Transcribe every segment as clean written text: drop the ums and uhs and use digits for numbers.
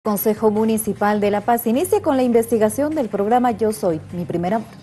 Consejo Municipal de La Paz inicia con la investigación del programa Yo Soy Mi Primer Amor.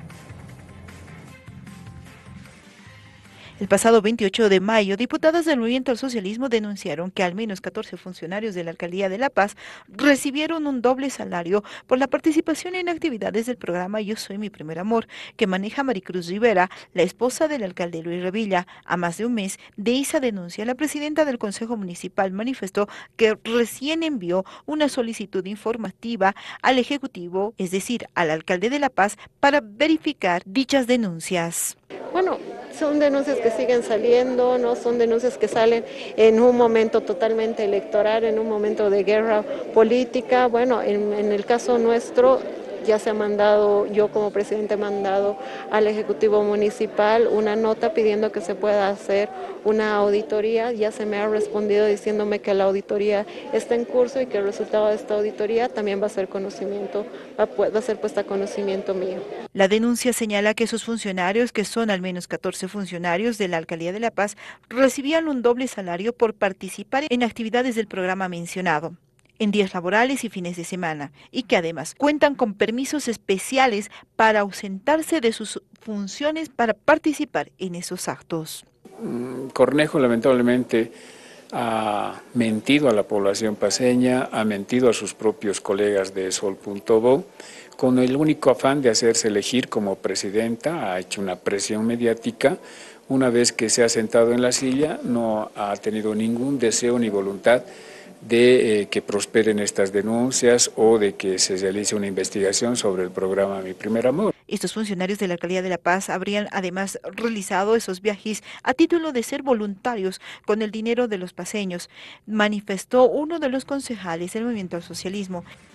El pasado 28 de mayo, diputadas del Movimiento al Socialismo denunciaron que al menos 14 funcionarios de la Alcaldía de La Paz recibieron un doble salario por la participación en actividades del programa Yo Soy Mi Primer Amor, que maneja Maricruz Rivera, la esposa del alcalde Luis Revilla. A más de un mes de esa denuncia, la presidenta del Consejo Municipal manifestó que recién envió una solicitud informativa al Ejecutivo, es decir, al alcalde de La Paz, para verificar dichas denuncias. Bueno, son denuncias que siguen saliendo, no son denuncias que salen en un momento totalmente electoral, en un momento de guerra política. Bueno, en el caso nuestro ya se ha mandado, yo como presidente he mandado al Ejecutivo Municipal una nota pidiendo que se pueda hacer una auditoría. Ya se me ha respondido diciéndome que la auditoría está en curso y que el resultado de esta auditoría también va a ser conocimiento, va a ser puesta a conocimiento mío. La denuncia señala que esos funcionarios, que son al menos 14 funcionarios de la Alcaldía de La Paz, recibían un doble salario por participar en actividades del programa mencionado, en días laborales y fines de semana, y que además cuentan con permisos especiales para ausentarse de sus funciones para participar en esos actos. Cornejo lamentablemente ha mentido a la población paceña, ha mentido a sus propios colegas de Sol.bo, con el único afán de hacerse elegir como presidenta. Ha hecho una presión mediática. Una vez que se ha sentado en la silla, no ha tenido ningún deseo ni voluntad de que prosperen estas denuncias o de que se realice una investigación sobre el programa Mi Primer Amor. Estos funcionarios de la Alcaldía de La Paz habrían además realizado esos viajes a título de ser voluntarios con el dinero de los paceños, manifestó uno de los concejales del Movimiento al Socialismo.